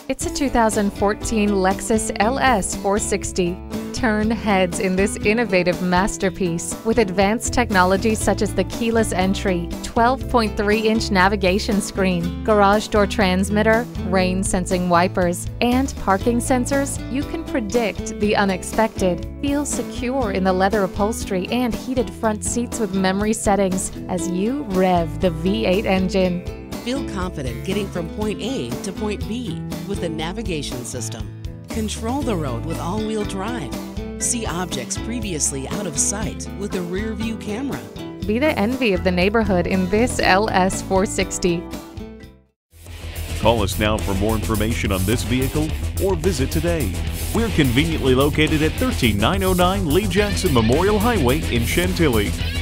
It's a 2014 Lexus LS 460. Turn heads in this innovative masterpiece with advanced technology such as the keyless entry, 12.3-inch navigation screen, garage door transmitter, rain-sensing wipers, and parking sensors. You can predict the unexpected. Feel secure in the leather upholstery and heated front seats with memory settings as you rev the V8 engine. Feel confident getting from point A to point B with the navigation system. Control the road with all-wheel drive. See objects previously out of sight with the rear-view camera. Be the envy of the neighborhood in this LS 460. Call us now for more information on this vehicle or visit today. We're conveniently located at 13909 Lee Jackson Memorial Highway in Chantilly.